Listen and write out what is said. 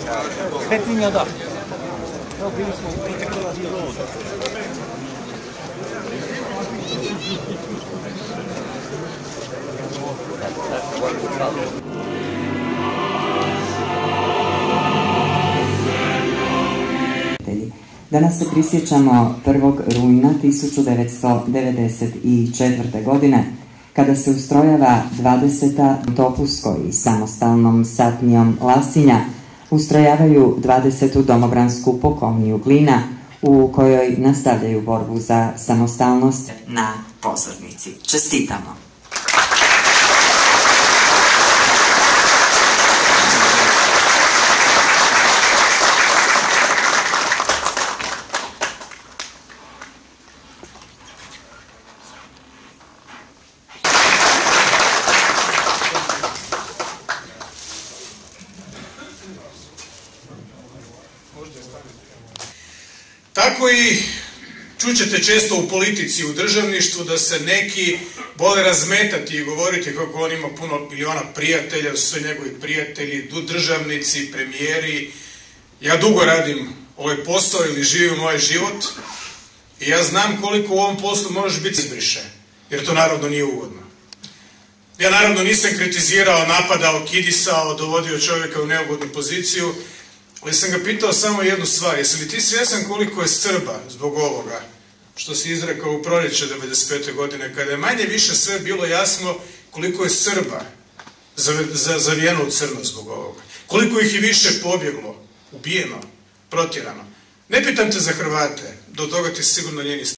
Petrinja, da. Evo, bili smo u Nikola dialogu. Danas se prisjećamo 1. rujna 1994. godine, kada se ustrojava 20. autopusko i samostalnom satnijom Lasinja ustrojavaju 20. domobransku pukovniju Glina, u kojoj nastavljaju borbu za samostalnost na pozornici. Čestitamo! Tako i čućete često u politici, u državništvu, da se neki vole razmetati i govoriti kako on ima puno miliona prijatelja, su sve njegovi prijatelji, državnici, premijeri. Ja dugo radim ovaj posao ili živim moj život i ja znam koliko u ovom poslu možeš biti izbriše, jer to naravno nije ugodno. Ja naravno nisam kritizirao, napadao, kidisao, dovodio čovjeka u neugodnu poziciju, ali sam ga pitao samo jednu stvar, jesi li ti svjesan koliko je Srba zbog ovoga što si izrekao u proljeće 1995. godine, kada je manje više sve bilo jasno koliko je Srba zavijeno u crno zbog ovoga, koliko ih je više pobjeglo, ubijeno, protjerano. Ne pitam te za Hrvate, do toga ti sigurno nije ni